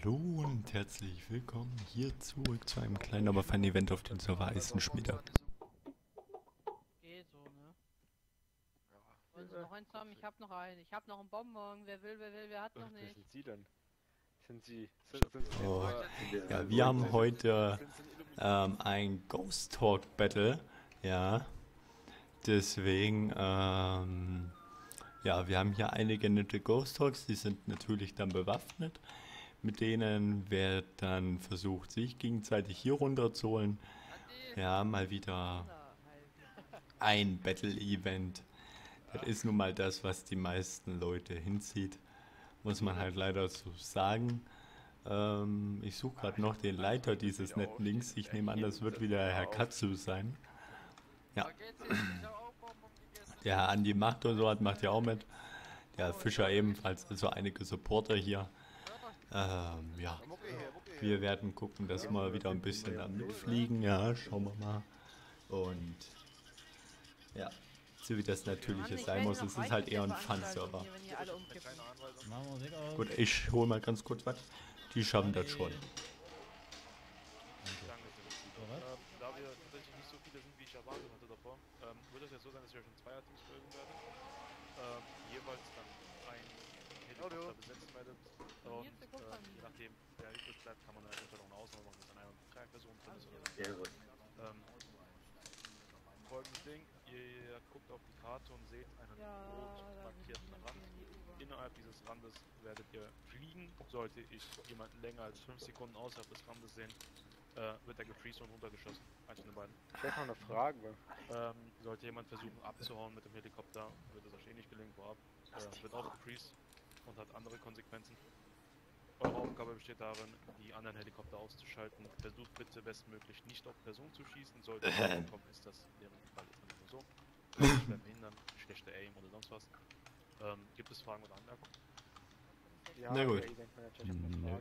Hallo und herzlich willkommen hier zurück zu einem kleinen, aber feinen Event auf dem Server Eisenschmiede. Geht so, ne? Wenn Sie noch eins haben, ich hab noch einen. Ich hab noch einen Bonbon. Wer will, wer hat noch Wer nicht? sind Sie denn? Sind Sie Oh, ja, wir haben heute ein Ghost Talk Battle, ja, deswegen, ja, wir haben hier einige nette Ghost Talks, die sind natürlich dann bewaffnet, mit denen wird dann versucht, sich gegenseitig hier runterzuholen, Adi! ja, mal wieder Na, halt. ein Battle-Event. Das ist nun mal das, was die meisten Leute hinzieht, muss man halt leider so sagen. Ich suche gerade noch den Leiter dieses netten Links. Ich nehme an, das wird wieder Herr Katsu sein. Ja, Da geht's jetzt. Ich hab auch Bonbon gegessen. der Andi macht und so hat, macht ja auch mit. Der Fischer ebenfalls, also einige Supporter hier. Ja, wir werden gucken, dass wir wieder ein bisschen da mitfliegen. Ja, schauen wir mal. Und ja, so wie das Natürliche sein muss. Es ist halt eher ein Fun-Server. Wenn ihr alle umkippt. Gut, ich hole mal ganz kurz was. Die schaffen das schon. Da wir tatsächlich nicht so viele sind, wie ich erwartet hatte davor, wird es ja so sein, dass wir schon Zweierteams folgen werden. Jeweils dann ein Helikopter besetzen werdet. Und je nachdem, wer übrig bleibt, kann man dann eventuell auch eine Ausnahme machen, dass dann eine drei Personen drin ist oder so. Folgendes Ding, ihr guckt auf die Karte und seht einen rot markierten Rand. Innerhalb dieses Randes werdet ihr fliegen. Sollte ich jemanden länger als 5 Sekunden außerhalb des Randes sehen, wird er gefreezed und runtergeschossen. Eins von den beiden. Ich hätte noch eine Frage. Sollte jemand versuchen abzuhauen mit dem Helikopter, wird es wahrscheinlich nicht gelingen, vorab. Wird auch gefreezed und hat andere Konsequenzen. Eure Aufgabe besteht darin, die anderen Helikopter auszuschalten. Versucht bitte bestmöglich nicht auf Person zu schießen. Sollte es kommen, ist das in deren Fall jetzt einfach nur so. Schwer verhindern, schlechte Aim oder sonst was. Gibt es Fragen oder Anmerkungen? Ja, Na gut. der Eventmanager, ich habe eine Frage.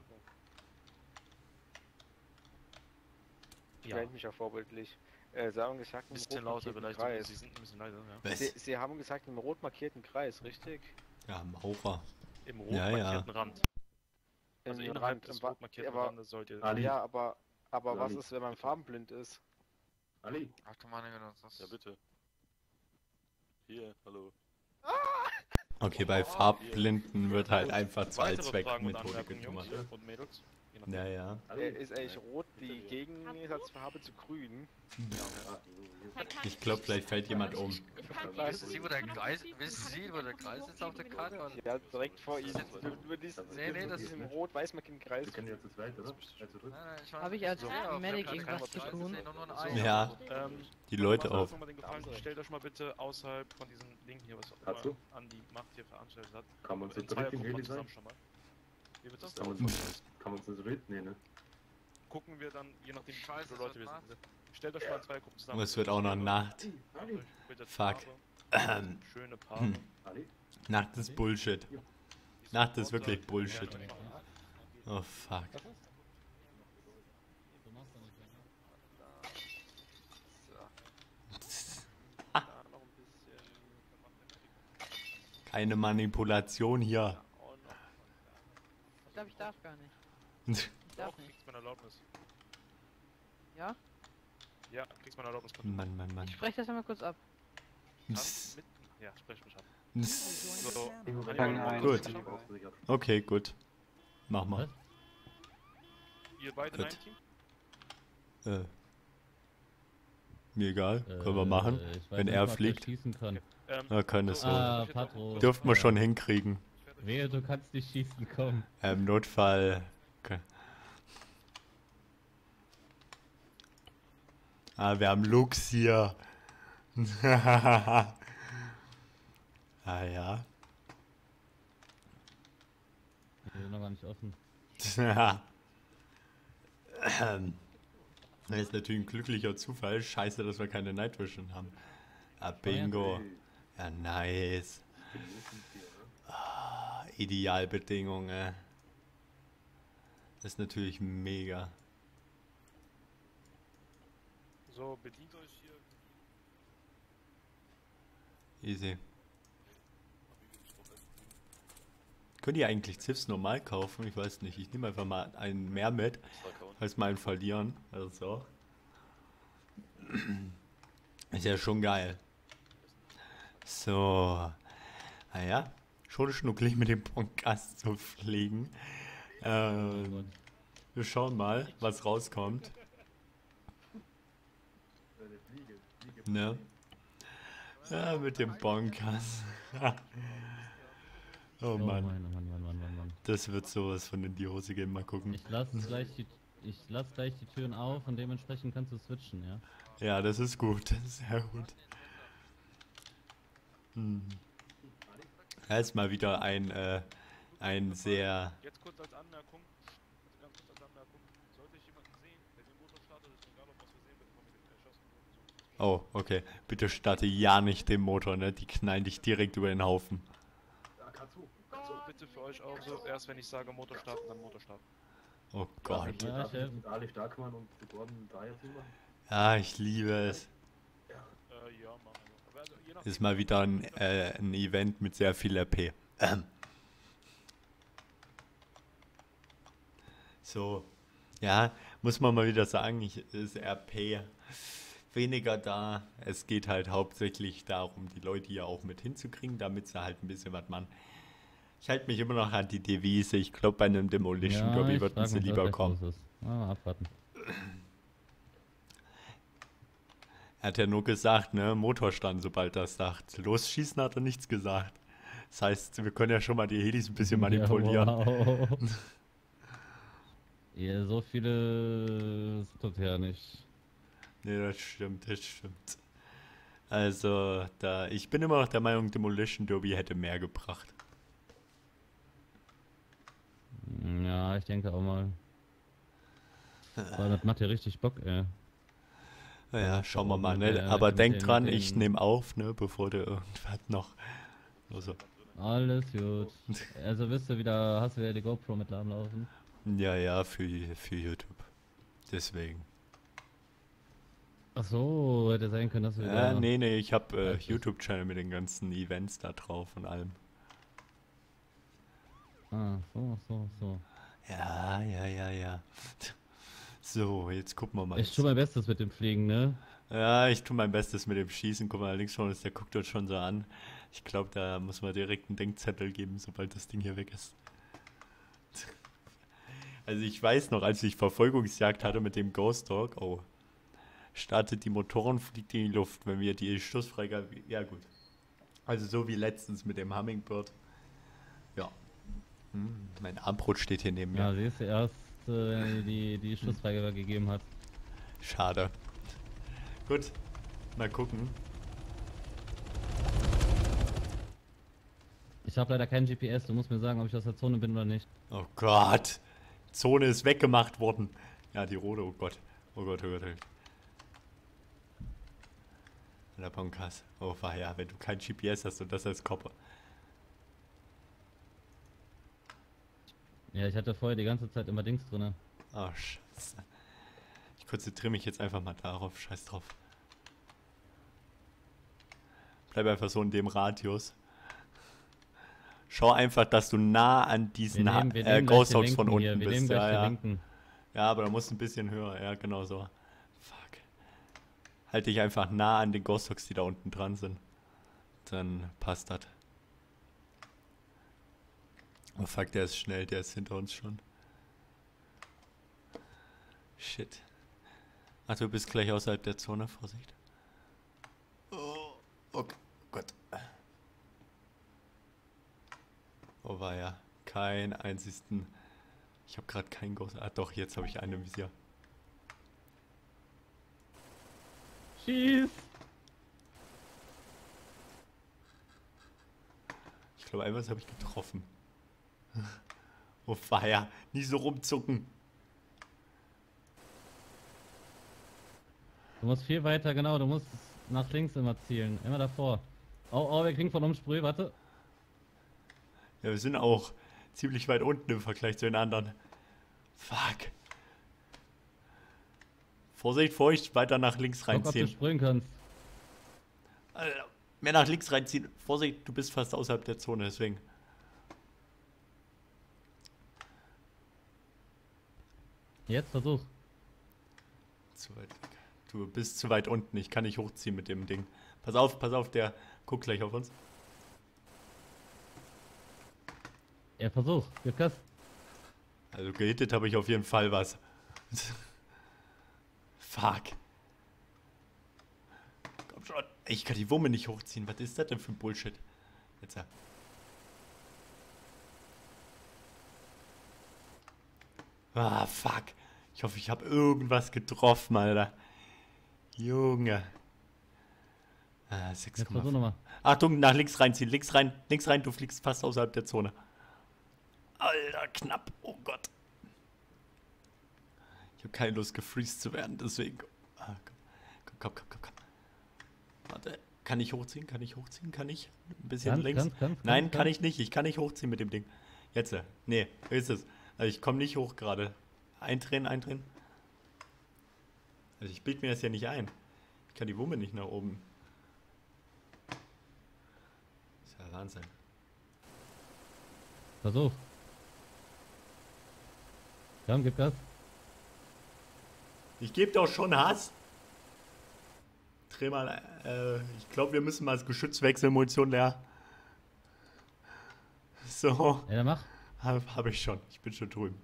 Ich melde mich auch vorbildlich. Sie haben gesagt, Ein im bisschen rot lauter markierten vielleicht, Kreis. Sie sind ein bisschen leiser, ja. Was? Sie haben gesagt, im rot markierten Kreis, richtig? Ja, Maurer. Im rot Ja, ja. markierten Rand. Also Im innerhalb Rand, des im rot markierten aber, Randes sollt ihr... ja, aber was ist, wenn man farbenblind ist? Ali? Ach du meine Güte, das Ja bitte. Hier, hallo. Okay, bei Farbblinden wird halt einfach zur Weitere Fragen und Allzweckmethode Anmerkungen, Jungs gekümmert. und Mädels? Je nachdem. Ja, ja. Ist eigentlich rot die Gegensatzfarbe zu grün? Ich glaube, vielleicht fällt jemand um. Wissen Sie, wo der Kreis, ist auf der Karte? Oder? Ja, direkt vor Ihnen. Nur Nee, das diesem rot-weiß markierten Kreis. Wir können ja zu zweit, oder? Zurück. Hab ich als Medic irgendwas zu tun? Ja, die Leute auf. Mal den Gefallen, stellt euch mal bitte außerhalb von diesen Linken hier, was auch Hast du? immer Andi Macht hier veranstaltet hat. Kann man zu In dritt im Zweiergruppen Heli zusammen sein? schon mal. Wie wird das Kann dauern? man zu dritt? Nee, ne? Gucken wir dann, je nachdem Ich weiß, wie viele was Leute wir das sind. Stellt euch mal in zwei Gruppen zusammen. Und es wird auch noch Nacht. Macht euch bitte Fuck. Paare, schöne Paare. Ali? Nacht ist Bullshit. Nacht ist wirklich Bullshit. Oh fuck. Da noch ein bisschen. Keine Manipulation hier. Auch noch. Ich glaube, ich darf gar nicht. Ich darf Doch, nicht. kriegst meine Erlaubnis. Ja? Ja, kriegst meine Erlaubnis. Mann, Mann, Mann. Ich spreche das einmal kurz ab. Kannst mit. Ja, sprech mich ab. So, Gut. Okay, gut. Mach mal. Ihr beide in Gut. einem Team? Mir egal. Können wir machen. Wenn er fliegt. Schießen kann. Ja, kann es so. Ah, Patro. Dürften wir schon hinkriegen. Wehe, du kannst nicht schießen, komm. Im Notfall. Okay. Ah, wir haben Lux hier. Ah ja. Die sind noch gar nicht offen. Das ist natürlich ein glücklicher Zufall. Scheiße, dass wir keine Night Vision haben. Ah, Bingo. Ja, nice. Ah, Idealbedingungen. Das ist natürlich mega. So, bedient euch hier. Easy. Könnt ihr eigentlich Ziffs normal kaufen? Ich weiß nicht. Ich nehme einfach mal einen mehr mit, als mal einen verlieren. Also. Ist ja schon geil. So. Naja, schon schnucklig mit dem Podcast zu fliegen. Wir schauen mal, was rauskommt. Ne? Ja, mit dem Bonkers. Oh Mann. Mann. Das wird sowas von in die Hose gehen. Mal gucken. Ich lass gleich die Türen auf und dementsprechend kannst du switchen, ja? Ja, das ist gut. Das ist sehr gut. Da ist mal wieder ein sehr... Jetzt kurz als Anmerkung, also ganz kurz als Anmerkung, sollte ich jemanden sehen, der den Motor startet, ist mir egal, ob was wir sehen, wird immer mit dem erschossen und so. Oh, okay. Bitte starte ja nicht den Motor, ne? Die knallen dich direkt über den Haufen. So, bitte für euch auch so, erst wenn ich sage Motor starten, dann Motor starten. Oh Gott. Ja, Darf ich Chef. mit Ali Starkmann und Gordon Dyer zu machen? Ja, ich liebe es. Ja, machen wir. Aber also, je nachdem, Ist mal wieder ein Event mit sehr viel RP. So, ja, muss man mal wieder sagen, ist RP weniger da. Es geht halt hauptsächlich darum, die Leute hier auch mit hinzukriegen, damit sie halt ein bisschen was machen. Ich halte mich immer noch an die Devise. Ich glaube, bei einem Demolition Derby ich würden frag sie mich, was lieber gleich kommen. los ist. Mal abwarten. Er hat ja nur gesagt, ne, Motorstand, sobald er sagt. Losschießen hat er nichts gesagt. Das heißt, wir können ja schon mal die Helis ein bisschen manipulieren. Ja, wow. Ja, so viele tut ja nicht. Nee, das stimmt, das stimmt. Also, ich bin immer noch der Meinung, Demolition Derby hätte mehr gebracht. Ja, ich denke auch mal. Weil das macht ja richtig Bock, ey. Naja, schauen wir mal, mit ne? der- Aber mit denk den- dran, mit ich den- nehme auf, ne, bevor du irgendwas noch... Also, Alles gut. Also hast du wieder die GoPro mit am Laufen? ja, für YouTube. Deswegen. Ach so, hätte sein können, dass wir wieder... Nee, ich habe Ja, das- YouTube-Channel mit den ganzen Events da drauf und allem. Ah, so. Ja. So, jetzt gucken wir mal. Ich tue mein Bestes mit dem Fliegen, ne? Ja, ich tue mein Bestes mit dem Schießen. Guck mal, links von uns, der guckt uns schon so an. Ich glaube, da muss man direkt einen Denkzettel geben, sobald das Ding hier weg ist. Also ich weiß noch, als ich Verfolgungsjagd hatte mit dem Ghost Dog, startet die Motoren, fliegt in die Luft, wenn wir die Schussfreigabe... Ja gut. Also so wie letztens mit dem Hummingbird. Ja. Mein Armbrot steht hier neben mir. Ja, siehst du erst, die Schussfreigabe gegeben hat. Schade. Gut, mal gucken. Ich habe leider kein GPS, du musst mir sagen, ob ich aus der Zone bin oder nicht. Oh Gott. Zone ist weggemacht worden. Ja, die rote, oh Gott. Oh Gott. Der Bonkas. Oh, war ja, wenn du kein GPS hast und das als Kopper. Ja, ich hatte vorher die ganze Zeit immer Dings drinne. Oh, scheiße. Ich konzentriere mich jetzt einfach mal darauf. Scheiß drauf. Bleib einfach so in dem Radius. Schau einfach, dass du nah an diesen Ghost Dogs von unten Wir bist. nehmen gleich Ja, den ja. linken. Ja, aber da musst du ein bisschen höher. Ja, genau so. Fuck. Halt dich einfach nah an den Ghost Dogs, die da unten dran sind. Dann passt das. Oh fuck, der ist schnell. Der ist hinter uns schon. Shit. Ach, du bist gleich außerhalb der Zone. Vorsicht. Oh, okay. Gott. Oh, war ja kein einzigen. Ich habe gerade keinen Ghost. Ah, doch, jetzt habe ich einen im Visier. Schieß! Ich glaube, einmal habe ich getroffen. Oh, Feier. Nicht so rumzucken. Du musst viel weiter, genau, du musst nach links immer zielen. Immer davor. Oh, wir kriegen von uns Sprüh, warte. Ja, wir sind auch ziemlich weit unten im Vergleich zu den anderen. Fuck. Vorsicht, feucht, weiter nach links Guck, ob du reinziehen. sprühen kannst. Alter, mehr nach links reinziehen. Vorsicht, du bist fast außerhalb der Zone, deswegen. Jetzt versuch. Zu weit weg. Du bist zu weit unten. Ich kann nicht hochziehen mit dem Ding. Pass auf, der guckt gleich auf uns. Ja, versuch. Gib Gas. Also gehittet habe ich auf jeden Fall was. Fuck. Komm schon. Ich kann die Wumme nicht hochziehen. Was ist das denn für ein Bullshit? Jetzt ja. Ah, fuck. Ich hoffe, ich habe irgendwas getroffen, Alter. Junge. Ah, Jetzt versuch 6,5. nochmal. Achtung, nach links reinziehen. Links rein, du fliegst fast außerhalb der Zone. Alter, knapp. Oh Gott. Ich habe keine Lust, gefreezed zu werden, deswegen. Ah, komm. Warte, kann ich hochziehen? Kann ich? Ein bisschen links? Nein, kann ich nicht. Ich kann nicht hochziehen mit dem Ding. Jetzt, nee, ist es. Also ich komme nicht hoch gerade. Eindrehen. Also ich bild mir das ja nicht ein. Ich kann die Wumme nicht nach oben. Ist ja Wahnsinn. Versuch. Komm, gib Gas. Ich gebe doch schon Hass. Dreh mal, ich glaube, wir müssen mal das Geschütz wechseln, Munition leer. So. Ja, dann mach. Hab ich schon. Ich bin schon drüben.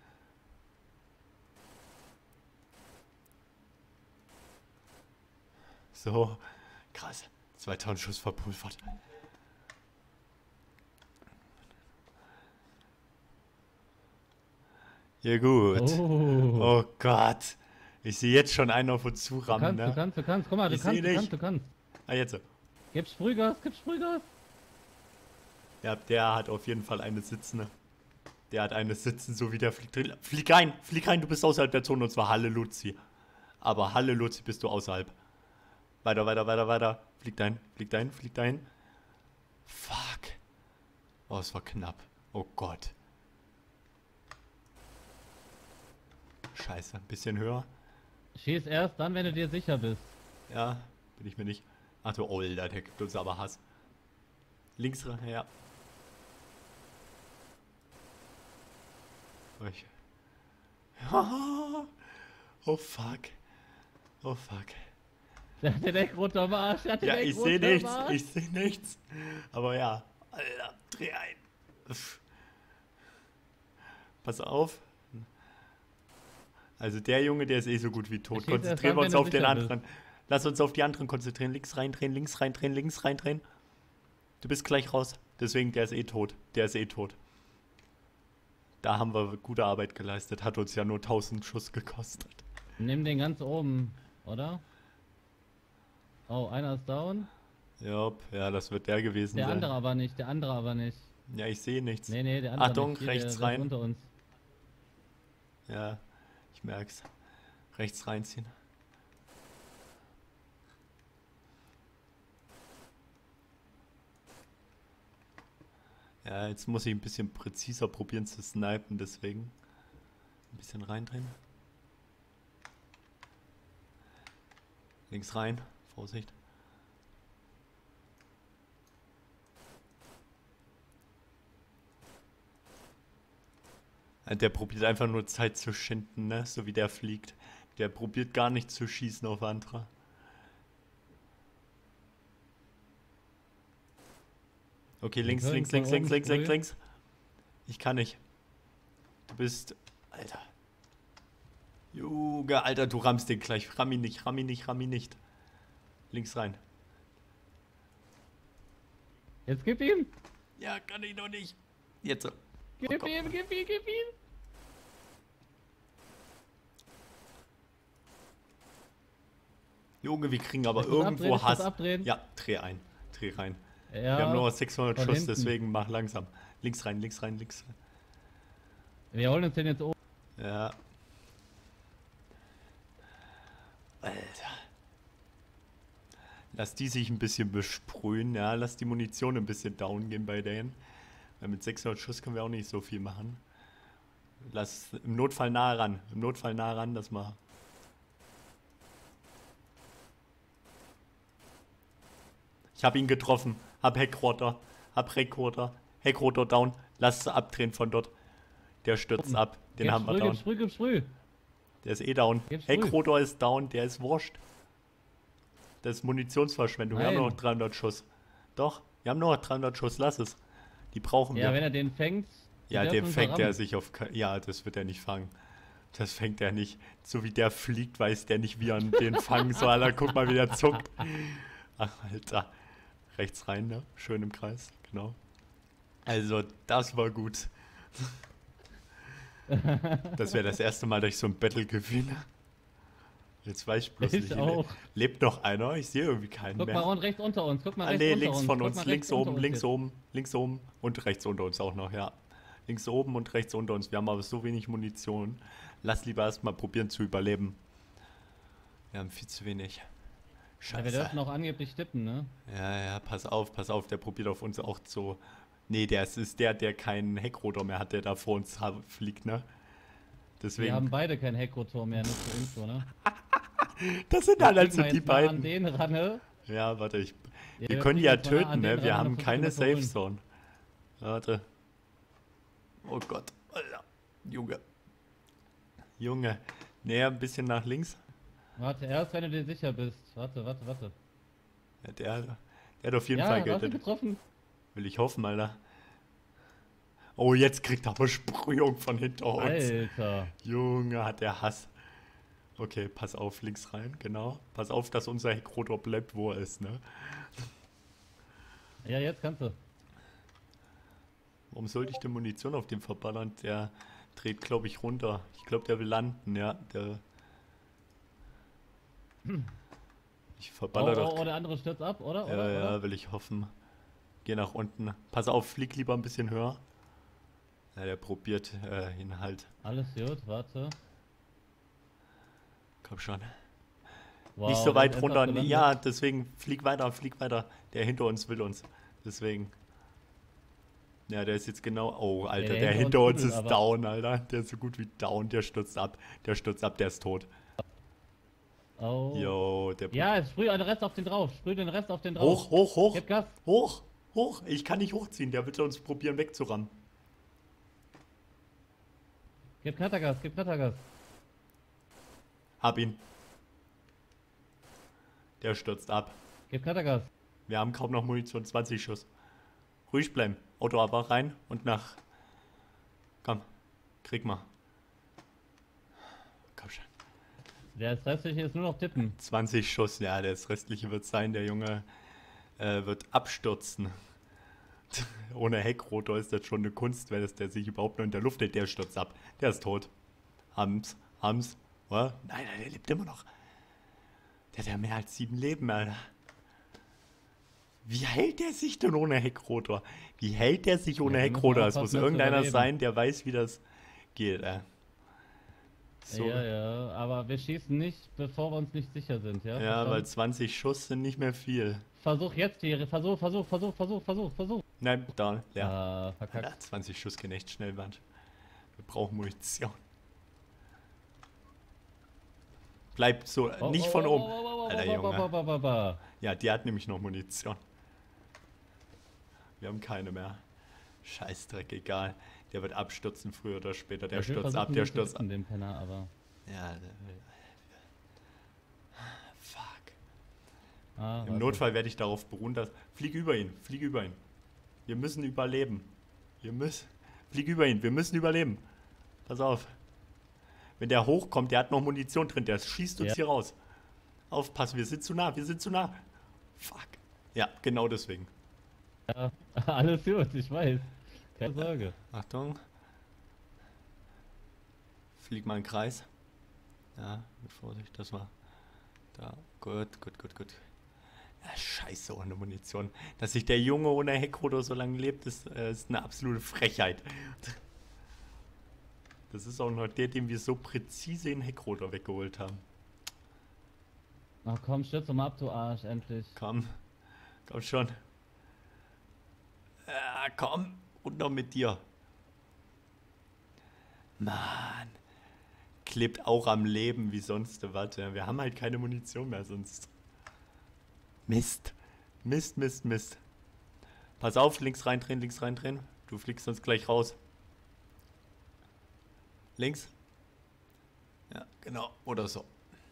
So. Krass. 2000 Schuss verpulvert. Ja gut. Oh. Oh Gott. Ich sehe jetzt schon einen auf uns zurammen, ne? Du kannst. Guck mal, Ich seh nicht. du kannst. Ah, jetzt. Gib Sprühgas. Ja, der hat auf jeden Fall eine sitzende. Der hat eine sitzen, so wie der fliegt drin. Flieg rein, du bist außerhalb der Zone und zwar Halle Luzi. Aber Halle Luzi bist du außerhalb. Weiter. Flieg dahin. Fuck. Oh, es war knapp. Oh Gott. Scheiße, ein bisschen höher. Schieß erst dann, wenn du dir sicher bist. Ja, bin ich mir nicht. Ach du Older, der gibt uns aber Hass. Links rein, ja. Oh fuck. Der hat den Eck runter am Arsch. Ja, ich sehe nichts. Aber ja, Alter, dreh ein. Pass auf. Also der Junge, der ist eh so gut wie tot. Konzentrieren wir uns auf den anderen. Lass uns auf die anderen konzentrieren. Links reindrehen. Du bist gleich raus. Deswegen, der ist eh tot. Da haben wir gute Arbeit geleistet. Hat uns ja nur 1000 Schuss gekostet. Nimm den ganz oben, oder? Oh, einer ist down. Jop, ja, das wird der gewesen Der sein. andere aber nicht. Ja, ich sehe nichts. Nee, der andere Achtung, nicht. Hier, rechts der rein. unter uns. Ja, ich merk's. Rechts reinziehen. Ja, jetzt muss ich ein bisschen präziser probieren zu snipen, deswegen. Ein bisschen reindrehen. Links rein, Vorsicht. Der probiert einfach nur Zeit zu schinden, ne? So wie der fliegt. Der probiert gar nicht zu schießen auf andere. Okay, links. Ich kann nicht. Du bist... Alter. Junge, Alter, du rammst den gleich. Ramm ihn nicht. Links rein. Jetzt gib ihm! Ja, kann ich noch nicht. Jetzt so. Gib ihm! Junge, wir kriegen aber Ich muss irgendwo abdrehen, ich muss Hass. abdrehen. Ja, dreh rein. Ja, Wir haben nur 600 von Schuss, hinten. deswegen mach langsam. Links rein. Wir holen uns den jetzt oben. Ja. Alter. Lass die sich ein bisschen besprühen, ja. Lass die Munition ein bisschen down gehen bei denen. Weil mit 600 Schuss können wir auch nicht so viel machen. Lass im Notfall nah ran. Dass wir... Ich hab ihn getroffen. Hab Heckrotor. Heckrotor down. Lass es abdrehen von dort. Der stürzt ab. Den haben wir down. Sprüh. Der ist eh down. Gib's früh. Heckrotor ist down, der ist wurscht. Das ist Munitionsverschwendung. Wir haben Nein. nur noch 300 Schuss. Doch, wir haben nur noch 300 Schuss, lass es. Die brauchen Ja, wir. wenn er den fängt. Ja, der den uns fängt er verrammt. sich auf... Ja, das wird er nicht fangen. Das fängt er nicht. So wie der fliegt, weiß der nicht, wie er den fangen soll. Alter, guck mal, wie der zuckt. Ach, Alter. Rechts rein, ne? Schön im Kreis, genau. Also, das war gut. Das wäre das erste Mal, dass ich so ein Battle gewinne. Jetzt weiß ich bloß Ich nicht. auch. Lebt noch einer? Ich sehe irgendwie keinen Guck mehr. mal und rechts unter uns. Guck mal Ah, rechts nee, unter links uns. von Guck uns, mal links rechts unter oben, uns links jetzt. oben, links oben und rechts unter uns auch noch, ja. Links oben und rechts unter uns. Wir haben aber so wenig Munition. Lass lieber erstmal probieren zu überleben. Wir haben viel zu wenig. Ja, wir Scheiße. dürfen auch angeblich tippen, ne? Ja, pass auf, der probiert auf uns auch zu. Nee, das ist der keinen Heckrotor mehr hat, der da vor uns fliegt, ne? Wir Deswegen. haben beide kein Heckrotor mehr, nur zur Info, ne? Das sind dann also die An beiden. den ran, ne? Ja, warte, Ja, wir können die ja fliegen jetzt mal töten, an ne? den Wir ran haben und keine versuchen Safe zu Zone. Warte. Oh Gott, Alter. Junge. Junge. Näher ein bisschen nach links. Warte, erst wenn du dir sicher bist. Warte. Ja, der hat auf jeden Ja, Fall hast du Geld. getroffen? Will ich hoffen, Alter. Oh, jetzt kriegt er aber Sprühung von hinter uns. Alter. Junge, hat der Hass. Okay, pass auf, links rein, genau. Pass auf, dass unser Heckrotor bleibt, wo er ist, ne? Ja, jetzt kannst du. Warum sollte ich die Munition auf dem verballern? Der dreht, glaube ich, runter. Ich glaube, der will landen, ja. Ich verballer doch. Der andere stürzt ab, oder? Ja, ja, will ich hoffen. Geh nach unten. Pass auf, flieg lieber ein bisschen höher. Ja, der probiert ihn halt. Alles gut, warte. Komm schon. Wow, Nicht so der weit ist runter. etwas gelandet. Ja, deswegen flieg weiter. Der hinter uns will uns. Deswegen. Ja, der ist jetzt genau. Oh, Alter, der der hinter hinter uns uns will, ist aber- down, Alter. Der ist so gut wie down. Der stürzt ab. Der ist tot. Oh. Jo, der. Ja, sprüh den Rest auf den drauf. Sprüh den Rest auf den drauf. Hoch. Gib Gas. Hoch. Ich kann nicht hochziehen. Der wird uns probieren wegzurammen. Gib Knattergas. Hab ihn. Der stürzt ab. Gib Knattergas. Wir haben kaum noch Munition. 20 Schuss. Ruhig bleiben. Auto aber rein und nach. Komm. Krieg mal. Komm schon. Der restliche ist nur noch tippen. 20 Schuss. Ja, das restliche wird sein. Der Junge wird abstürzen. Ohne Heckrotor ist das schon eine Kunst, wenn es der sich überhaupt noch in der Luft hält. Der stürzt ab. Der ist tot. Haben's. Was? Nein, der lebt immer noch. Der hat ja mehr als 7 Leben, Alter. Wie hält der sich denn ohne Heckrotor? Wie hält der sich ohne Ja, wir müssen Heckrotor? Es aufpassen, muss dass wir irgendeiner überleben. sein, der weiß, wie das geht, So. Ja, aber wir schießen nicht, bevor wir uns nicht sicher sind, ja? Ja, weil Verstanden? 20 Schuss sind nicht mehr viel. Versuch jetzt die, Versuch. Nein, da, ja. Ah, verkackt. Alter, 20 Schuss gehen echt schnell, Mann. Wir brauchen Munition. Bleibt so, nicht von oben. Alter, Junge. Ja, die hat nämlich noch Munition. Wir haben keine mehr. Scheißdreck, egal. Der wird abstürzen früher oder später. Der stürzt ab, der stürzt ab. Den Penner, aber. Ja, fuck. Ah, Im warte. Notfall werde ich darauf beruhen, dass... Flieg über ihn. Wir müssen überleben. Flieg über ihn, wir müssen überleben. Pass auf. Wenn der hochkommt, der hat noch Munition drin, der schießt uns Ja. hier raus. Aufpassen, wir sind zu nah. Fuck. Ja, genau deswegen. Ja, alles gut, ich weiß. Keine Sorge. Achtung. Flieg mal einen Kreis. Ja, mit Vorsicht, das war... Da, gut. Ja, scheiße, ohne Munition. Dass sich der Junge ohne Heckrotor so lange lebt, ist eine absolute Frechheit. Das ist auch noch der, den wir so präzise in Heckrotor weggeholt haben. Ach komm, stürz doch mal ab, du Arsch, endlich. Komm schon. Ja, komm, runter mit dir. Mann. Klebt auch am Leben wie sonst was. Ja, wir haben halt keine Munition mehr sonst. Mist. Pass auf, links reindrehen. Du fliegst sonst gleich raus. Links. Ja, Genau, oder so.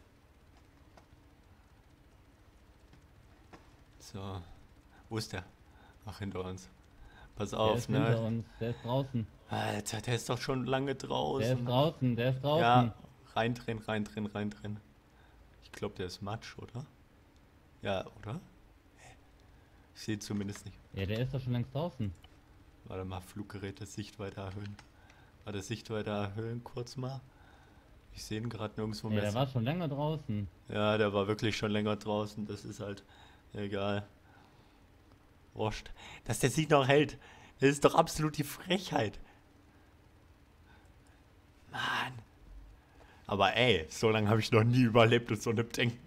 So. Wo ist der? Ach, hinter uns. Pass Der auf, ist hinter ne? uns, der ist draußen. Alter, der ist doch schon lange draußen. Der ist draußen, der ist draußen. Ja, reindrehen, reindrehen, reindrehen. Ich glaube, der ist Matsch, oder? Ja, oder? Ich sehe zumindest nicht. Ja, der ist doch schon längst draußen. Warte mal, Fluggeräte, Sichtweite erhöhen. Warte, Sichtweite erhöhen, kurz mal. Ich sehe ihn gerade nirgendwo Ja, mehr. der war schon länger draußen. Ja, der war wirklich schon länger draußen. Das ist halt egal. Wurscht. Dass der sich noch hält. Das ist doch absolut die Frechheit. Mann. Aber ey, so lange habe ich noch nie überlebt in so einem Ding.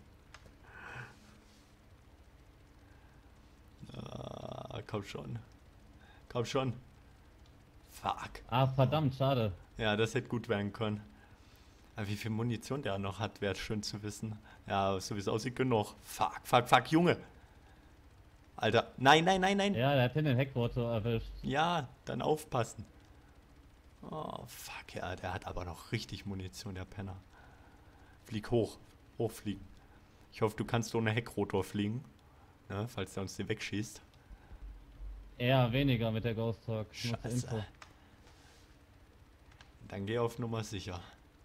Ah, komm schon. Komm schon. Fuck. Ah, verdammt, schade. Ja, das hätte gut werden können. Aber wie viel Munition der noch hat, wäre schön zu wissen. Ja, so wie es aussieht, genug. Fuck, fuck, fuck, Junge. Alter, nein, nein, nein, nein. Ja, der hat den Heckrotor erwischt. Ja, dann aufpassen. Oh, fuck, ja, der hat aber noch richtig Munition, der Penner. Flieg hoch. Hochfliegen. Ich hoffe, du kannst ohne Heckrotor fliegen. Ne, falls der uns den wegschießt. Eher weniger mit der Ghost Talk. Nur zur Scheiße. Info. Dann geh auf Nummer sicher.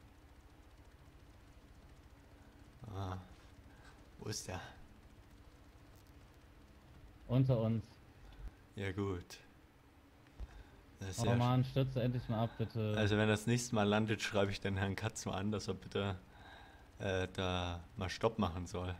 Ah, wo ist der? Unter uns. Ja gut. Das ist Oh ja man, stürze endlich mal ab, bitte. Also wenn das nächste Mal landet, schreibe ich den Herrn Katzo an, dass er bitte da mal Stopp machen soll.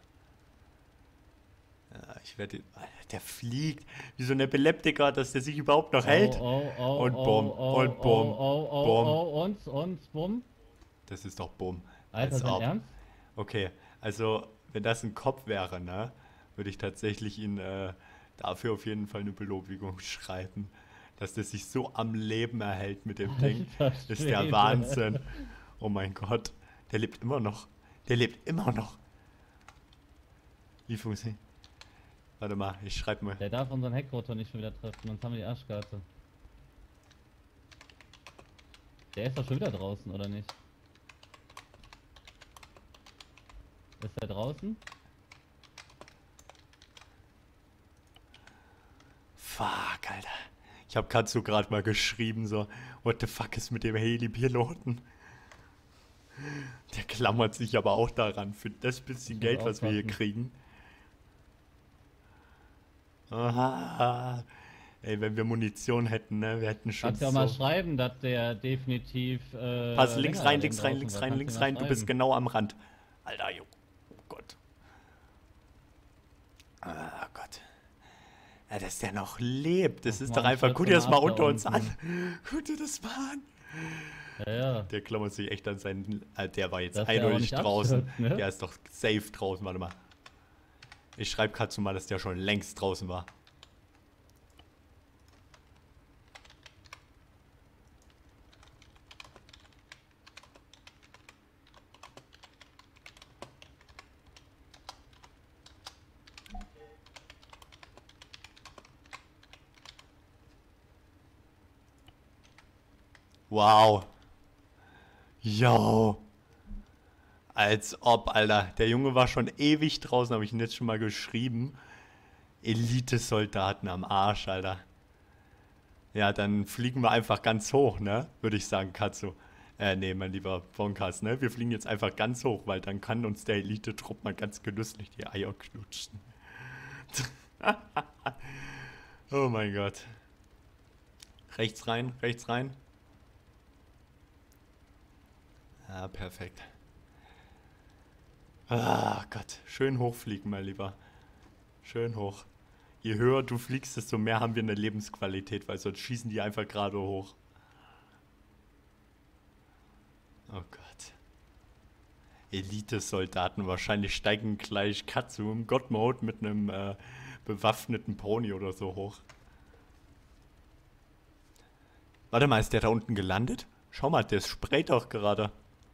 Ja, ich werde... Alter, der fliegt wie so ein Epileptiker, dass der sich überhaupt noch hält. Und bumm, und bumm, bumm. Und bumm. Das ist doch bumm. Alter, Als dein ob. Ernst? Okay, also wenn das ein Kopf wäre, ne, würde ich tatsächlich ihn dafür auf jeden Fall eine Belobigung schreiben. Dass der sich so am Leben erhält mit dem Ding, Alter ist der Schwede. Wahnsinn. Oh mein Gott, der lebt immer noch. Der lebt immer noch. Wie funktioniert? Warte mal, ich schreibe mal. Der darf unseren Heckrotor nicht schon wieder treffen, sonst haben wir die Arschkarte. Der ist doch schon wieder draußen, oder nicht? Ist der draußen? Fuck, Alter. Ich habe Katsu gerade mal geschrieben, so, what the fuck ist mit dem Heli-Piloten? Der klammert sich aber auch daran, für das bisschen muss Geld, was wir hier aufpassen. kriegen. Aha. Ey, wenn wir Munition hätten, ne, wir hätten schon Kannst ja auch mal schreiben, dass der definitiv. Pass links länger rein, da links draußen rein, links war. rein, Kannst links du mal rein, du bist schreiben. genau am Rand. Alter, jo. Oh Gott. Ah Gott. Ja, dass der noch lebt, das Ach ist Mann, doch einfach, scheiß guck dir das mal Granate unter uns unten. an. Guck dir das mal an. Ja, ja. Der klammert sich echt an seinen. Der war jetzt Dass der auch eindeutig nicht draußen. abstürzt, ne? Der ist doch safe draußen. Warte mal. Ich schreibe Katsu mal, dass der schon längst draußen war. Wow. Yo. Als ob, Alter. Der Junge war schon ewig draußen, habe ich ihn jetzt schon mal geschrieben. Elite-Soldaten am Arsch, Alter. Ja, dann fliegen wir einfach ganz hoch, ne? Würde ich sagen, Katsu. Nee, mein lieber Bonkas, ne? Wir fliegen jetzt einfach ganz hoch, weil dann kann uns der Elite-Trupp mal ganz genüsslich die Eier knutschen. Oh mein Gott. Rechts rein, rechts rein. Ja, perfekt. Ah Gott, schön hochfliegen, mein Lieber. Schön hoch. Je höher du fliegst, desto mehr haben wir eine Lebensqualität, weil sonst schießen die einfach gerade hoch. Oh Gott. Elite-Soldaten, wahrscheinlich steigen gleich Katsu im God-Mode mit einem bewaffneten Pony oder so hoch. Warte mal, ist der da unten gelandet? Schau mal, der sprayt doch gerade.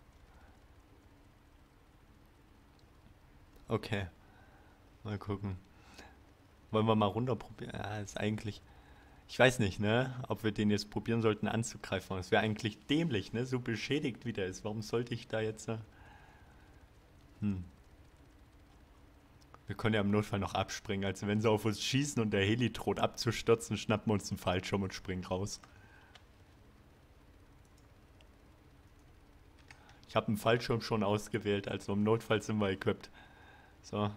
Okay. Mal gucken. Wollen wir mal runter probieren? Ja, ist eigentlich... Ich weiß nicht, ne? Ob wir den jetzt probieren sollten anzugreifen. Das wäre eigentlich dämlich, ne? So beschädigt wie der ist. Warum sollte ich da jetzt... Wir können ja im Notfall noch abspringen. Also wenn sie auf uns schießen und der Heli droht abzustürzen, schnappen wir uns einen Fallschirm und springen raus. Ich habe einen Fallschirm schon ausgewählt, also im Notfall sind wir equipped. So.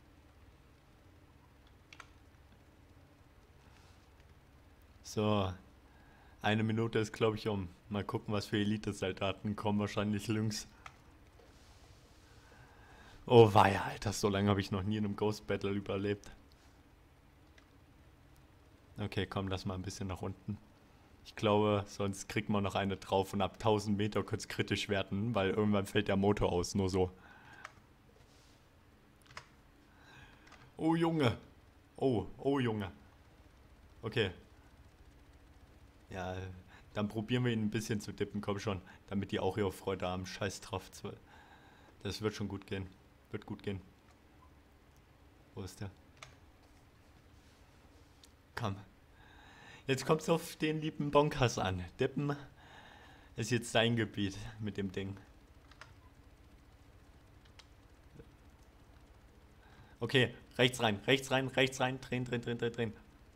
So. 1 Minute ist, glaube ich, um. Mal gucken, was für Elite-Soldaten kommen. Wahrscheinlich links. Oh weia, Alter. So lange habe ich noch nie in einem Ghost Battle überlebt. Okay, komm, lass mal ein bisschen nach unten. Ich glaube, sonst kriegt man noch eine drauf und ab 1000 Meter könnte es kritisch werden, weil irgendwann fällt der Motor aus, nur so. Oh Junge. Oh Junge. Okay. Ja, dann probieren wir ihn ein bisschen zu dippen, komm schon. Damit die auch ihre Freude haben. Scheiß drauf. Das wird schon gut gehen. Wird gut gehen. Wo ist der? Komm. Jetzt kommt es auf den lieben Bonkers an. Dippen ist jetzt dein Gebiet mit dem Ding. Okay, rechts rein, drehen.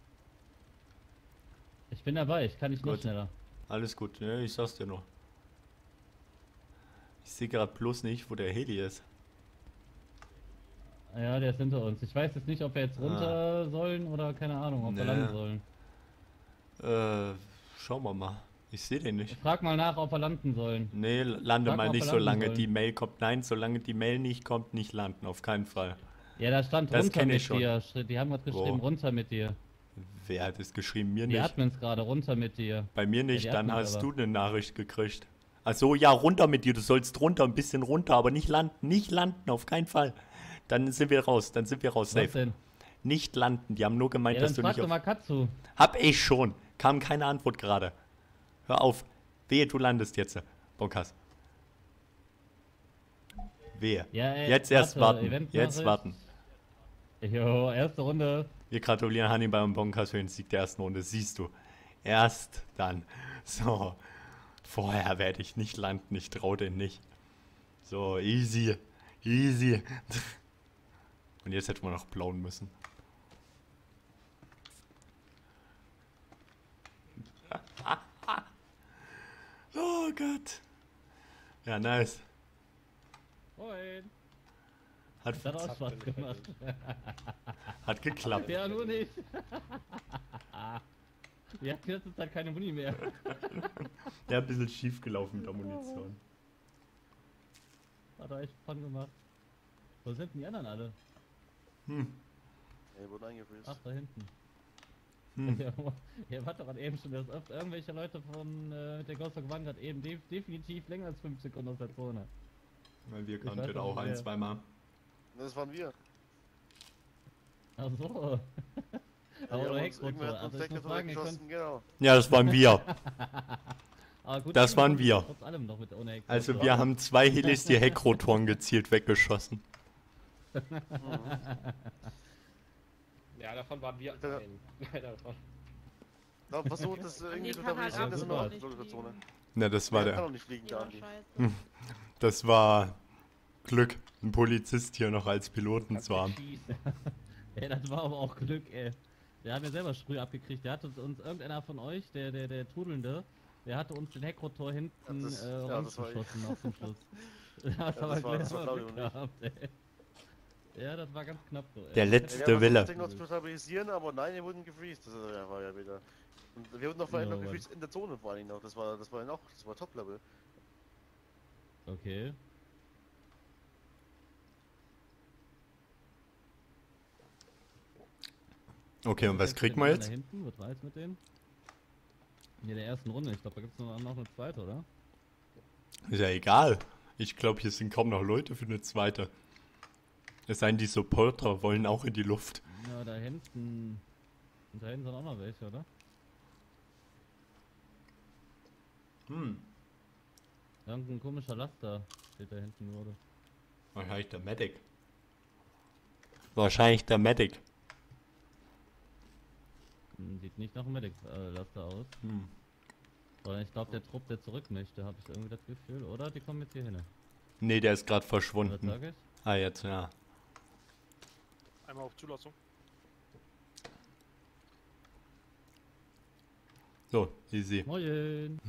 Ich bin dabei, ich kann nicht noch Gut. schneller. Alles gut, ja, ich sag's dir nur. Ich sehe gerade bloß nicht, wo der Heli ist. Ja, der ist hinter uns. Ich weiß jetzt nicht, ob wir jetzt runter sollen oder keine Ahnung, ob wir Nee. landen sollen. Schauen wir mal. Ich sehe den nicht. Ich frag mal nach, ob wir landen sollen. Nee, lande Sag mal mal, nicht, ob wir landen solange sollen. die Mail kommt. Nein, solange die Mail nicht kommt, nicht landen. Auf keinen Fall. Ja, da stand Das runter kenn ich mit schon. dir. Die haben gerade geschrieben, Wo? runter mit dir. Wer hat es geschrieben? Mir Die nicht. Admins gerade, runter mit dir. Bei mir nicht, die dann Admins hast aber. du eine Nachricht gekriegt. Ach so, ja, runter mit dir. Du sollst runter, ein bisschen runter, aber nicht landen. Nicht landen, auf keinen Fall. Dann sind wir raus, Was safe. denn? Nicht landen. Die haben nur gemeint, Ja, dass dann du frag nicht doch auf... mal Katsu. Hab ich schon. Kam keine Antwort gerade. Hör auf. Wehe, du landest jetzt. Bonkas. Wehe. Ja, Jetzt erst warten. Eventnachricht. Jetzt warten. Jo, erste Runde. Wir gratulieren Hannibal und Bonkas für den Sieg der ersten Runde. Siehst du. Erst dann. So. Vorher werde ich nicht landen. Ich traue den nicht. So, easy. Easy. Und jetzt hätten wir noch blauen müssen. Oh Gott. Ja, nice. Moin. Hat, Das hat auch Spaß gemacht. hat geklappt. Ja, nur nicht. Wir hatten jetzt halt keine Muni mehr. Der hat ein bisschen schief gelaufen mit der Munition. Hat er echt Fun gemacht. Wo sind denn die anderen alle? Er wurde eingefriest. Ach, da hinten. Hm. Ja, warte gerade eben schon, dass oft irgendwelche Leute von der Ghost of One gerade eben definitiv länger als 5 Sekunden aus der Zone. Weil wir Ich weiß kannten noch auch nicht, ein, wer- zweimal. Das waren wir. Ach so. Ja, Aber wir Hexrotor. irgendwer hat uns Also ich muss Deckrotor sagen, ihr könnt... geschossen, genau. Ja, das waren wir. Aber gut, Das ihr waren könnt wir. Trotz allem noch mit ohne Hexrotor. Also wir haben 2 Helis die Heckrotoren gezielt weggeschossen. Ja, davon waren wir Ja. ein. davon. Da versucht es irgendwie Die zu kann halt stabilisieren, das ist absolut noch nicht eine fliegen. Zone. Na, das war Der kann der. doch nicht fliegen, Die da war Andi. scheiße. Das war Glück, einen Polizist hier noch als Piloten zu haben. Ey, das war aber auch Glück, ey. Der hat mir selber Sprüh abgekriegt. Der hatte uns irgendeiner von euch, der Trudelnde, der hatte uns den Heckrotor hinten das war rausgeschossen auf zum Schluss. Das das war- das war Claudio Glück nicht. gehabt, ey. Ja, das war ganz knapp so, ey. Der Ja, letzte wir haben Wille. versucht, den noch zu stabilisieren, aber nein, die wurden gefreezed. Das war ja wieder. Und wir wurden noch vor allem Ja, noch Mann. gefreezed in der Zone vor allem noch. Das war Top-Level. Okay. Okay, und was kriegt man Da jetzt? hinten, was war jetzt mit denen? In der ersten Runde, ich glaube, da gibt es noch eine zweite, oder? Ist ja egal. Ich glaube, hier sind kaum noch Leute für eine zweite. Es seien die Supporter, wollen auch in die Luft. Ja, da hinten. Und da hinten sind auch noch welche, oder? Irgendein komischer Laster steht da hinten wurde. Wahrscheinlich der Medic. Wahrscheinlich der Medic. Sieht nicht nach einem Medic-Laster aus. Sondern ich glaube, der Trupp, der zurück möchte, habe ich irgendwie das Gefühl. Oder die kommen jetzt hier hin. Nee, der ist gerade Was verschwunden. sag ich? Ah, jetzt, ja. Einmal auf Zulassung. So, easy. Moin.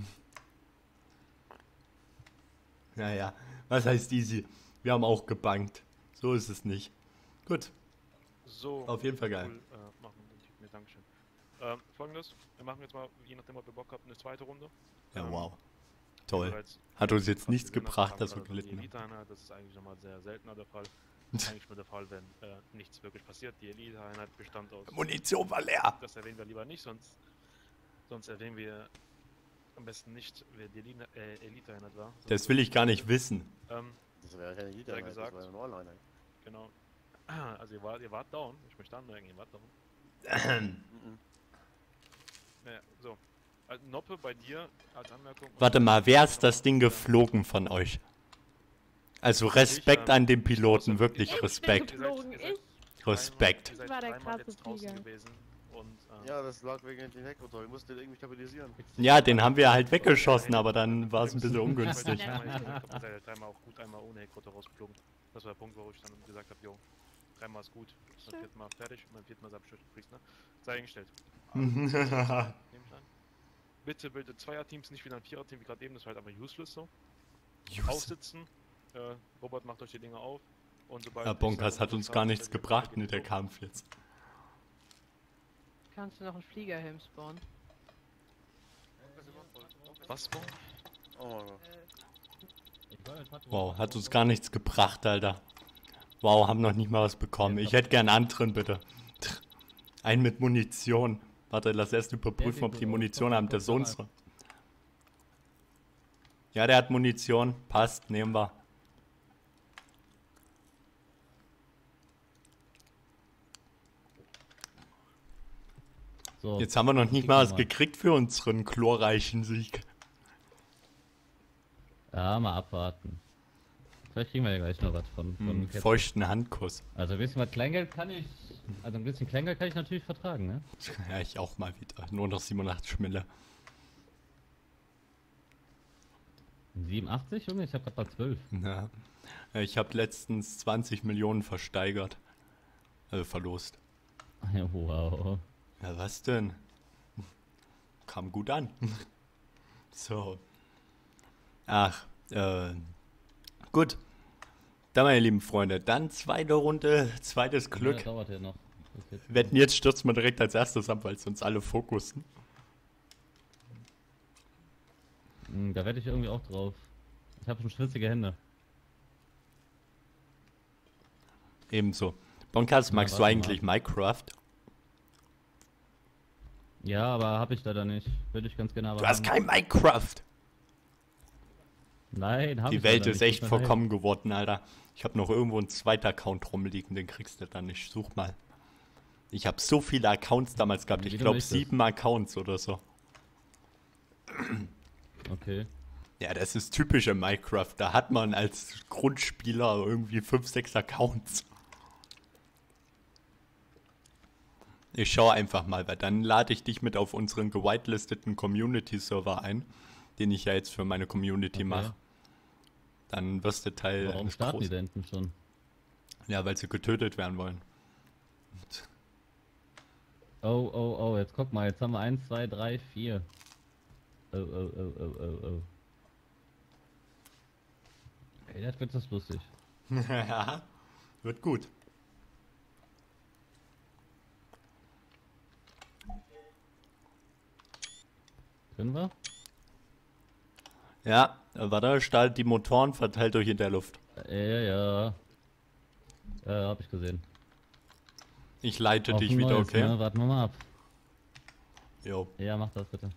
Naja, was heißt easy? Wir haben auch gebankt. So ist es nicht. Gut, So. auf jeden Fall geil. Cool, machen. Nee, Dankeschön. Folgendes. Wir machen jetzt mal, je nachdem, ob ihr Bock habt, eine zweite Runde. Ja, wow. Wie Toll. bereits Hat uns jetzt fast nichts gesehen habt, gebracht, haben dass wir gerade die gelitten haben. Elite-Einheit, das ist eigentlich nochmal sehr seltener der Fall. Eigentlich nur der Fall, wenn nichts wirklich passiert. Die Elite-Einheit bestand aus... Munition war leer. Das erwähnen wir lieber nicht, sonst erwähnen wir am besten nicht, wer die Elite-Einheit war. Das will ich gar nicht wissen. Das wäre keine Elite, das gesagt. wäre eine Normale. Genau. Also ihr wart down. Ich möchte anmerken, ihr wart down. Naja, so. Also Noppe bei dir als Anmerkung... Warte mal, wer ist das Ding geflogen von euch? Also Respekt an den Piloten, wirklich Respekt. geflogen, Respekt. Ihr seid war der dreimal krasse jetzt draußen Flieger. gewesen und Ja, das lag wegen dem Heckrotor. Ich musste den irgendwie stabilisieren. Ja, den haben wir halt weggeschossen, aber dann war es ein bisschen ungünstig. Ich seid dreimal auch gut, einmal ohne Heckrotor rausgeflogen. Das war der Punkt, wo ich dann gesagt habe, jo, dreimal ist gut, beim vierten Mal fertig und beim vierten Mal ist Abschluss, ne? Sei eingestellt. Nehme ich an. Bitte bildet Zweierteams, nicht wieder ein Viererteam wie gerade eben, das war halt einfach useless so. Aussitzen, Robert macht euch die Dinger auf und sobald... Ja, Bonkers hat uns gar nichts gebracht, ne, der Kampf jetzt. Kannst du noch einen Fliegerhelm spawnen? Was, Bon? Oh, Wow, hat uns gar nichts gebracht, Alter. Wow, haben noch nicht mal was bekommen. Ich hätte gern einen anderen, bitte. Einen mit Munition. Warte, lass erst überprüfen, ob die Munition haben. Der ist unsere. Ja, der hat Munition. Passt, nehmen wir. So, Jetzt haben wir noch nicht mal was gekriegt für unseren glorreichen Sieg. ja, mal abwarten. Vielleicht kriegen wir ja gleich noch was von Captain. Feuchten Handkuss. Also ein bisschen was Kleingeld kann ich, also ein bisschen Kleingeld kann ich natürlich vertragen, ne? Ja, ich auch mal wieder. Nur noch 87 Mille. 87, Junge? Ich hab grad mal 12. Ja. Ich habe letztens 20 Millionen versteigert. Verlost. Wow. Ja, was denn? Kam gut an. So. Ach, gut. Dann, meine lieben Freunde, dann zweite Runde, zweites Ja, Glück. das dauert ja noch. Das jetzt- Wetten, jetzt stürzen wir direkt als erstes ab, weil es uns alle fokussen. Da wette ich irgendwie auch drauf. Ich habe schon schwitzige Hände. Ebenso. Bonkas, magst du warte eigentlich Minecraft? Ja, aber habe ich leider nicht. Würde ich ganz gerne aber Du hast haben. kein Minecraft! Nein, habe Die ich Welt leider ist nicht. echt Tut mir leid. verkommen geworden, Alter. Ich habe noch irgendwo einen zweiten Account rumliegen, den kriegst du dann nicht. Such mal. Ich habe so viele Accounts damals gehabt. Wie Ich du glaube möchtest. 7 Accounts oder so. Okay. Ja, das ist typisch in Minecraft. Da hat man als Grundspieler irgendwie 5, 6 Accounts. Ich schaue einfach mal, weil dann lade ich dich mit auf unseren gewitelisteten Community-Server ein, den ich ja jetzt für meine Community Okay. mache. Dann wirst du Teil Warum eines starten die großen... da hinten schon? Ja, weil sie getötet werden wollen. Oh, jetzt guck mal, jetzt haben wir 1, 2, 3, 4. Oh. Ey, das wird das lustig. Ja, wird gut. Können wir? Ja, warte, startet die Motoren, verteilt euch in der Luft. Ja. Hab ich gesehen. Ich leite Auf dich ein wieder, neues, okay? Ne? Warten wir mal ab. Jo. Ja, mach das bitte.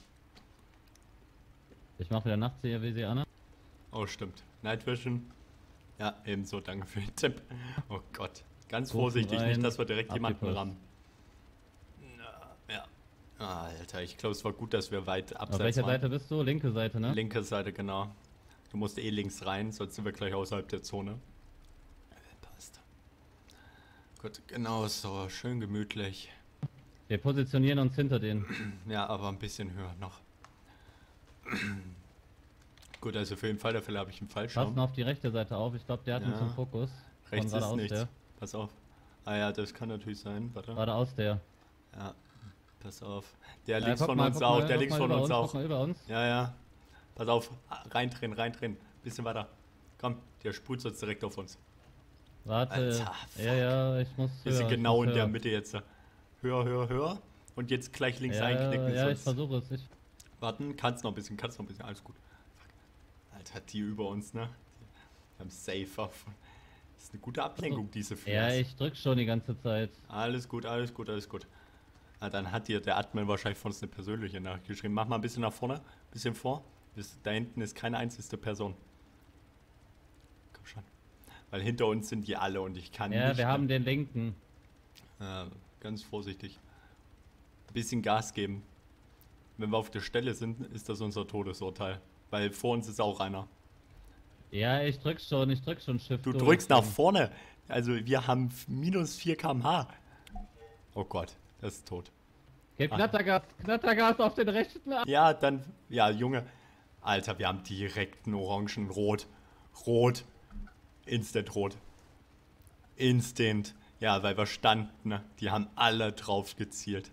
Ich mach wieder Nacht-CRWC an. Oh, stimmt. Night Vision. Ja, ebenso, danke für den Tipp. Oh Gott. Ganz Kurven vorsichtig, rein, nicht, dass wir direkt jemanden abgepasst. rammen. Na, ja. Ah, Alter, ich glaube, es war gut, dass wir weit Auf abseits welcher waren. Seite bist du? Linke Seite, ne? Linke Seite, genau. Du musst eh links rein, sonst sind wir gleich außerhalb der Zone. Passt. Gut, genau so. Schön gemütlich. Wir positionieren uns hinter denen. Ja, aber ein bisschen höher noch. Gut, also für den Fall der Fälle habe ich einen Passen Fallschirm. auf die rechte Seite auf. Ich glaube, der hat uns Ja. im Fokus. Rechts ist geradeaus nichts. der. Pass auf. Ah ja, das kann natürlich sein. Warte. Geradeaus der. Ja, pass auf. Der links guck von mal, uns guck auch, mal, der guck links mal von über uns Guck auch. mal über uns. Ja, ja. Pass auf. Reindrehen. Bisschen weiter. Komm, der sprüht sonst direkt auf uns. Warte. Alter, Ja, ja, ich muss Wir sind höher, ich genau muss in der höher. Mitte jetzt. Höher. Und jetzt gleich links Ja, einknicken. ja, ich sonst versuche es. warten, kannst noch ein bisschen. Alles gut. Fuck. Alter, die über uns, ne? Die haben safe auf. Das ist eine gute Ablenkung, diese Ja, Flares. ich drück schon die ganze Zeit. Alles gut. Ah, dann hat dir der Admin wahrscheinlich von uns eine persönliche Nachricht geschrieben. Mach mal ein bisschen nach vorne, bisschen vor. Da hinten ist keine einzige Person. Komm schon. Weil hinter uns sind die alle und ich kann Ja, nicht. wir haben den linken. Ganz vorsichtig. Ein bisschen Gas geben. Wenn wir auf der Stelle sind, ist das unser Todesurteil. Weil vor uns ist auch einer. Ja, ich drück schon Shift. Du durch. drückst nach vorne. Also wir haben minus 4 km/h. Oh Gott, das ist tot. Gib Knattergas auf den rechten Arm. Ja, dann, ja, Junge. Alter, wir haben direkt einen orangen Rot. Rot. Instant Rot. Instant. Ja, weil wir standen, ne? Die haben alle drauf gezielt.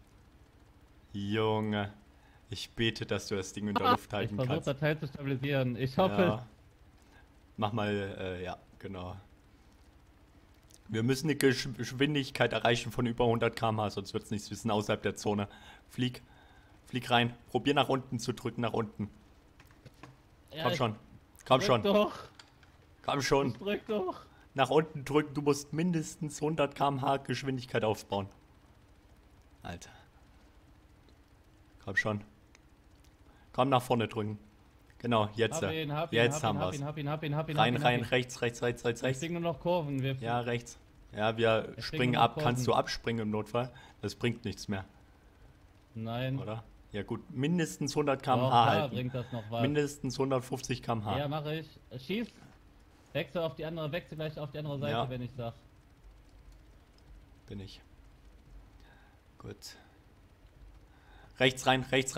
Junge. Ich bete, dass du das Ding in der Luft Ich halten versuche kannst. das Teil zu stabilisieren. Ich hoffe. Ja. Mach mal, ja, genau. Wir müssen eine Geschwindigkeit erreichen von über 100 km/h, sonst wird es nichts. Wir sind außerhalb der Zone. Flieg rein. Probier nach unten zu drücken, nach unten. Ja, Komm ich schon. Komm drück schon. Doch. Komm schon. Ich drück doch. Nach unten drücken. Du musst mindestens 100 km/h Geschwindigkeit aufbauen. Alter. Komm schon. Komm nach vorne drücken. Genau, jetzt. Jetzt haben wir es. Hab ihn. Rein, rechts. Ich krieg nur noch Kurven. Ja, rechts. Ja, wir springen noch ab. Kurven. Kannst du abspringen im Notfall? Das bringt nichts mehr, Nein. oder? Ja gut, mindestens 100 Doch, km/h klar halten. bringt das noch was. Mindestens 150 km/h. Ja, mache ich. Schieß. Wechsel gleich auf die andere Seite, Ja. wenn ich sag. Bin ich. Gut. Rechts rein, rechts.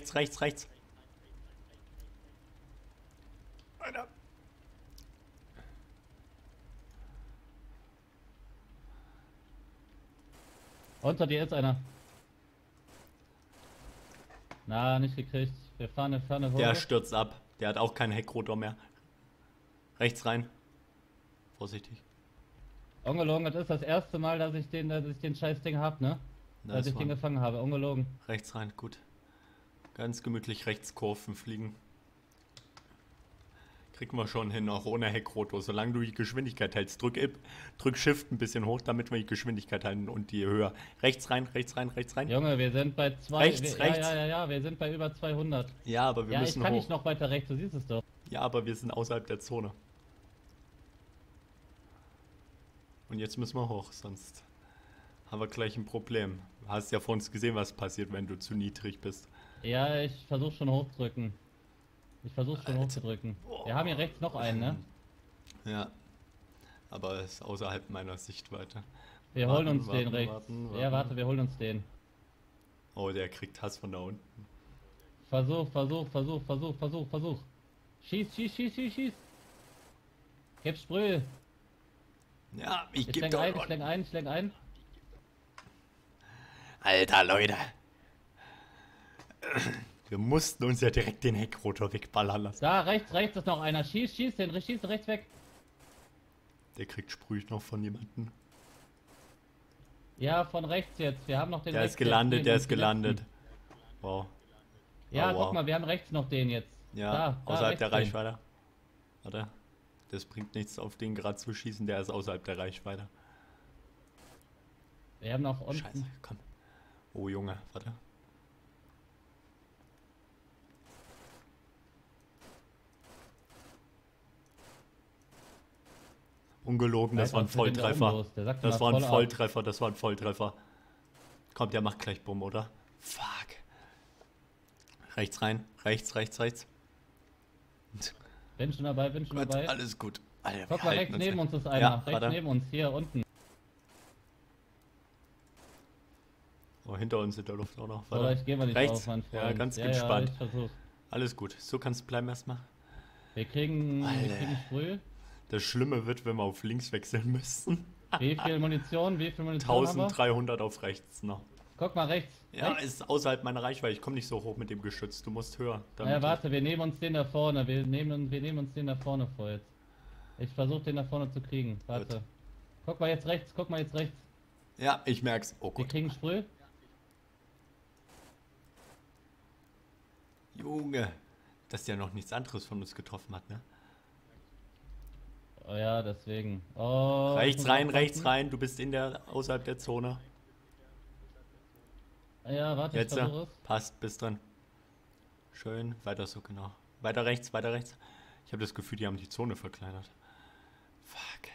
Alter. Unter dir ist einer. Na, nicht gekriegt. Wir fahren eine Ferne hoch. Der stürzt ab. Der hat auch keinen Heckrotor mehr. Rechts rein. Vorsichtig. Ungelogen, das ist das erste Mal, dass ich den scheiß Ding hab, ne? Dass Das ich den war gefangen habe. Ungelogen. rechts rein, gut. Ganz gemütlich rechts Kurven fliegen. Kriegen wir schon hin, auch ohne Heckrotor. Solange du die Geschwindigkeit hältst. Drück Shift ein bisschen hoch, damit wir die Geschwindigkeit halten und die höher. Rechts rein. Junge, wir sind bei Rechts. Ja, wir sind bei über 200. Ja, aber wir Ja, ich müssen kann hoch. nicht noch weiter rechts, du siehst es doch. Ja, aber wir sind außerhalb der Zone. Und jetzt müssen wir hoch, sonst haben wir gleich ein Problem. Du hast ja vor uns gesehen, was passiert, wenn du zu niedrig bist. Ja, ich versuche schon hochzudrücken. hochzudrücken. Wir haben hier rechts noch einen, ne? Ja. Aber es ist außerhalb meiner Sichtweite. Wir Warten, holen uns den warten, rechts. warten, Ja, warten. warte, wir holen uns den. Oh, der kriegt Hass von da unten. Versuch. Schieß. Gib Sprüh. Ja, ich Ich geb schlenk dir ein. Alter, Leute. Wir mussten uns ja direkt den Heckrotor wegballern lassen. Da, rechts ist noch einer. Schieß den rechts weg. Der kriegt Sprüh noch von jemandem. Ja, von rechts jetzt. Wir haben noch den Der rechts ist gelandet, jetzt. der ist gelandet. Wow. Ja, Oh, wow. guck mal, wir haben rechts noch den jetzt. Ja, Da, außerhalb der rechts den. Reichweite. Warte. Das bringt nichts, auf den gerade zu schießen, der ist außerhalb der Reichweite. Wir haben noch unten. Scheiße, komm. Oh Junge, warte. Ungelogen, das war ein Volltreffer. Das war ein Volltreffer. Kommt, der macht gleich Bumm, oder? Fuck. Rechts rein, rechts. Bin schon dabei. Gott, alles gut. Alter, Guck wir mal, halten rechts uns neben ja. uns ist einer. Ja, Rechts warte. neben uns, hier unten. Oh, hinter uns in der Luft auch noch. So, ich geh mal nicht Rechts. auf, mein Freund. Ja, ganz entspannt. Ja, ich versuch. Alles gut. So kannst du bleiben erstmal. Wir kriegen Sprüh. Das Schlimme wird, wenn wir auf links wechseln müssen. Wie viel Munition? Wie viel Munition haben wir? 1300 auf rechts noch. Guck mal rechts. Ja, rechts. ist außerhalb meiner Reichweite. Ich komme nicht so hoch mit dem Geschütz. Du musst höher. Ja, warte, wir nehmen uns den da vorne. Wir nehmen uns den da vorne vor jetzt. Ich versuche den da vorne zu kriegen. Warte. Gut. Guck mal jetzt rechts. Ja, ich merk's. Oh Wir Gott. kriegen Sprüh. Junge. Dass der noch nichts anderes von uns getroffen hat, ne? Oh ja, deswegen. Oh, Rechts rein. Du bist außerhalb der Zone. Ja, warte, Jetzt, ich versuche es. passt, bist drin. Schön, weiter so, genau. Weiter rechts. Ich habe das Gefühl, die haben die Zone verkleinert. Fuck.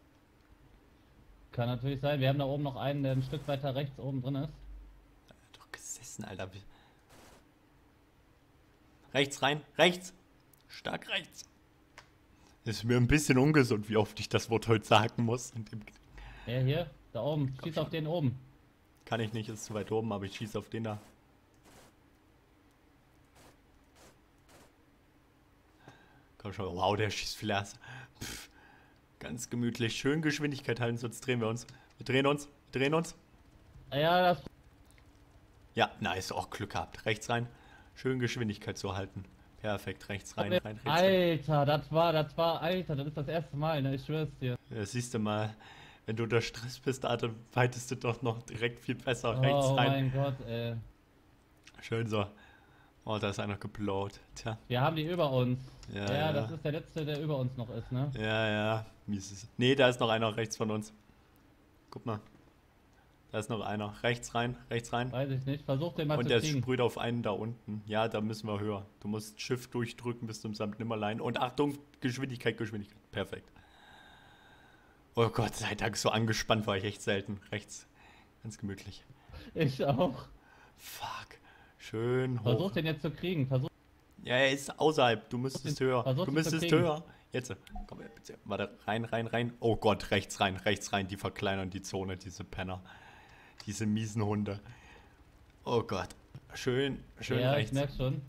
Kann natürlich sein. Wir haben da oben noch einen, der ein Stück weiter rechts oben drin ist. Doch gesessen, Alter. Rechts rein, rechts. Stark rechts. Ist mir ein bisschen ungesund, wie oft ich das Wort heute sagen muss. Ja, hier, da oben. Schieß auf den oben. Kann ich nicht, ist zu weit oben, aber ich schieße auf den da. Komm schon, wow, der schießt Flares. Ganz gemütlich, schön Geschwindigkeit halten, sonst drehen wir uns. Wir drehen uns. Ja, das... Ja, nice, auch Glück gehabt. Rechts rein, schön Geschwindigkeit zu halten. Perfekt, rechts rein, rechts rein. Alter, das ist das erste Mal, ne? Ich schwör's dir. Ja, siehst du mal, wenn du unter Stress bist, Alter, weitest du doch noch direkt viel besser rechts Oh rein. mein Gott, ey. Schön so. Oh, da ist einer geblowt. Tja. Wir haben die über uns. Ja, Ja, das ist der letzte, der über uns noch ist, ne? Ja, mieses. Nee, da ist noch einer rechts von uns. Guck mal. Da ist noch einer. Rechts rein. Weiß ich nicht. Versuch den mal Und zu der kriegen. sprüht auf einen da unten. Ja, da müssen wir höher. Du musst Shift durchdrücken bis zum Samt Nimmerlein. Und Achtung, Geschwindigkeit. Perfekt. Oh Gott sei Dank, so angespannt war ich echt selten. Rechts. Ganz gemütlich. Ich auch. Fuck. Schön hoch. Versuch den jetzt zu kriegen. Ja, er ist außerhalb. Du müsstest höher. Versuch Du ihn zu müsstest kriegen. höher. Jetzt. Komm, bitte. Warte. Rein. Oh Gott, rechts rein. Die verkleinern die Zone, diese Penner. Diese miesen Hunde. Oh Gott. Schön Ja, rechts. ich merk schon.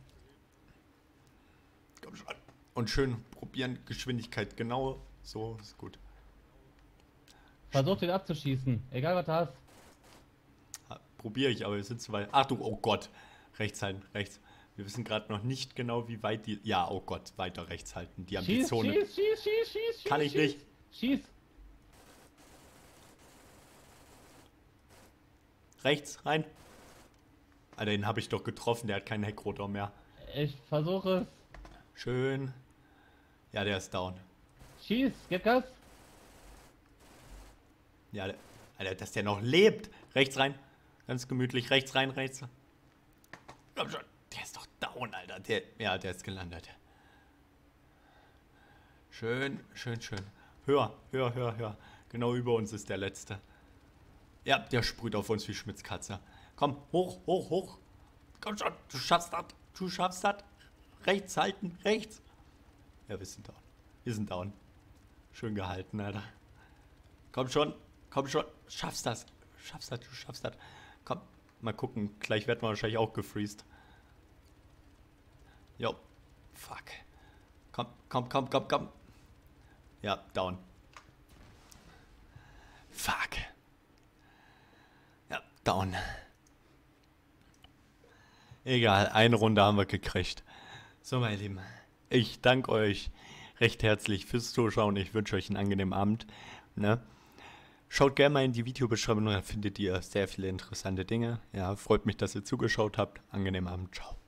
Komm schon. Und schön probieren. Geschwindigkeit. Genau so ist gut. Versuch den abzuschießen. Egal was du hast. Probiere ich, aber wir sind zu weit. Achtung, oh Gott. Rechts halten, rechts. Wir wissen gerade noch nicht genau, wie weit die... Ja, oh Gott, weiter rechts halten. Die haben die Zone. Schieß. Kann ich nicht. Schieß. Rechts rein. Alter, den habe ich doch getroffen. Der hat keinen Heckrotor mehr. Ich versuche es. Schön. Ja, der ist down. Schieß. Gib Gas. Ja, Alter, dass der noch lebt. Rechts rein. Ganz gemütlich. Rechts rein, rechts. Komm schon. Der ist doch down, Alter. Der ist gelandet. Schön. Höher. Genau über uns ist der letzte. Ja, der sprüht auf uns wie Schmitz Katze. Komm, hoch. Komm schon, du schaffst das. Rechts halten, rechts. Ja, wir sind down. Schön gehalten, Alter. Komm schon. Schaffst das. Du schaffst das. Komm, mal gucken. Gleich werden wir wahrscheinlich auch gefreezed. Jo. Fuck. Komm. Ja, down. Fuck. Ja, down. Egal, eine Runde haben wir gekriegt. So, meine Lieben. Ich danke euch recht herzlich fürs Zuschauen. Ich wünsche euch einen angenehmen Abend. Ne? Schaut gerne mal in die Videobeschreibung, da findet ihr sehr viele interessante Dinge. Ja, freut mich, dass ihr zugeschaut habt. Angenehmen Abend. Ciao.